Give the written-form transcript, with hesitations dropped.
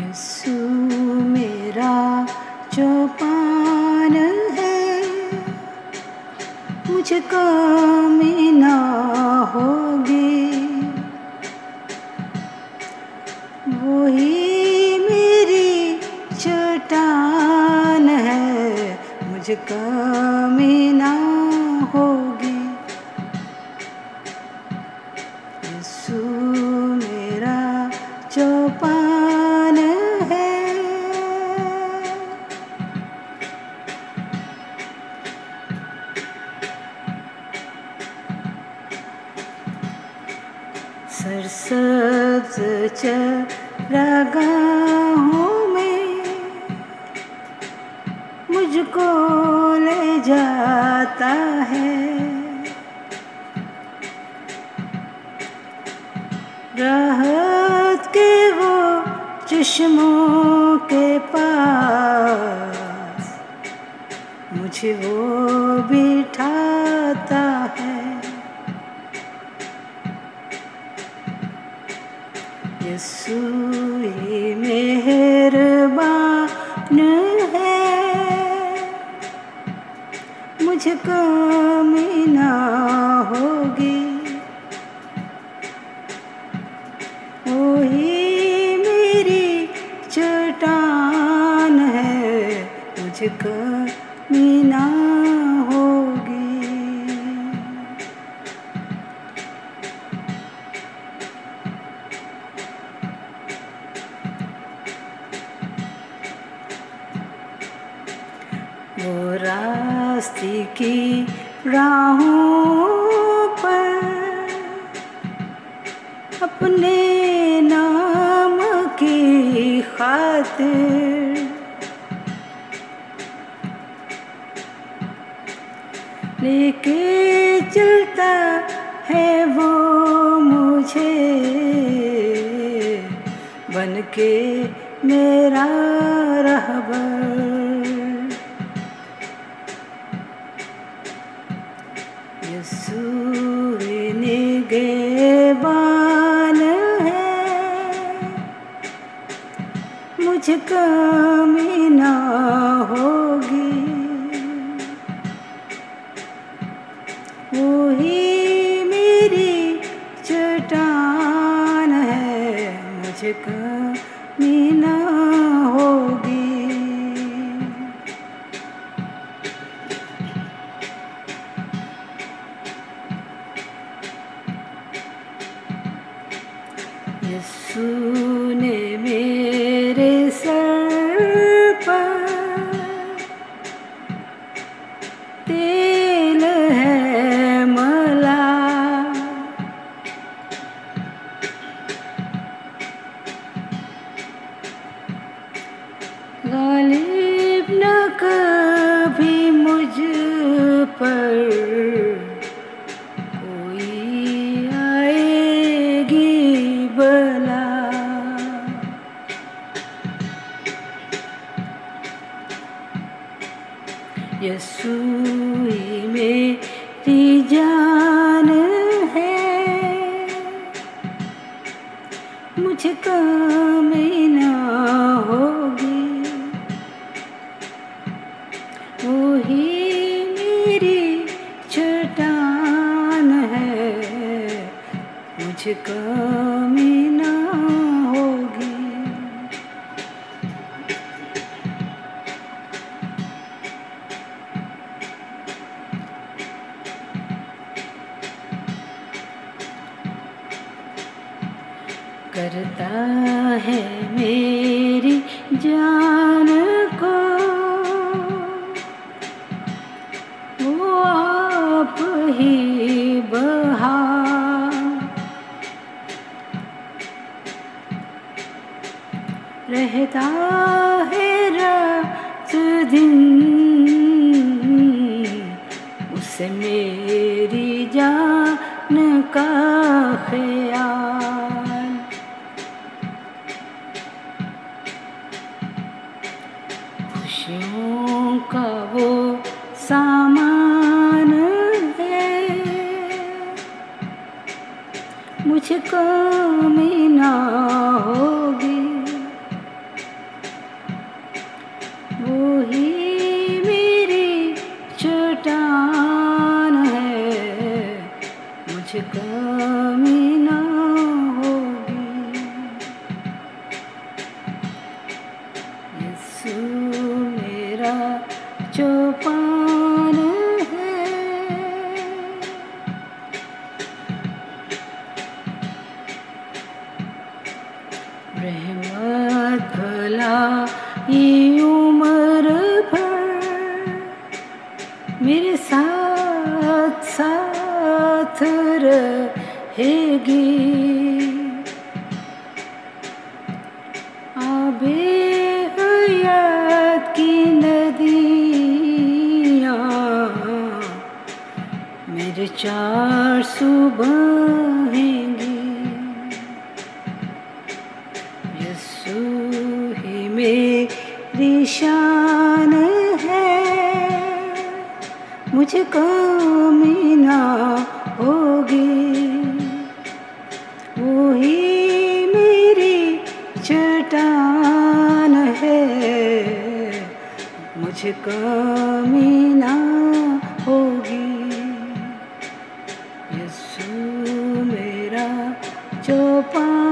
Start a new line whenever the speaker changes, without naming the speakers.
यीशु मेरा चौपान है, मुझको कमी ना होगी। वही मेरी चट्टान है, मुझे कमी ना होगी। यीशु मेरा चौपान है। सरसब्ज चरागाहों में मुझको ले जाता है। राहत के वो चश्मों के पास मुझे वो बिठाता है। यीशु ही मेहरबान है, मुझे कमी ना होगी। वही मेरी चट्टान है, मुझे कमी ना होगी। वो रास्ते की राहों पर अपने नाम की खातिर लेके चलता है वो मुझे, बनके मेरा रहबर। यीशु निगहबान है, मुझे कमी ना होगी। वही मेरी चट्टान है, मुझे कमी ना होगी। यीशु ने मेरे सर पर तेल है मला, गालिब न कभी मुझ पर यीशु ही मेरी जान है, मुझे कमी ना होगी। वही मेरी चट्टान है, मुझे कमी ना होगी। करता है मेरी जान को वो आप ही बहार, रहता है रात दिन उसे मेरी जान का ख्याल। खुशियों का वो सामान है, मुझे कमी ना होगी। मुझे कमी ना होगी। यीशु मेरा चौपान है, रहमत भलाई उम्र भर मेरे साथ साथ रहेगी। आबे हयात की नदियाँ मेरे चार सू बहेंगी। यीशु ही मेरी शान है, मुझे कमी ना होगी। वो ही मेरी चट्टान है, मुझे कमी ना होगी। यीशु मेरा चौपान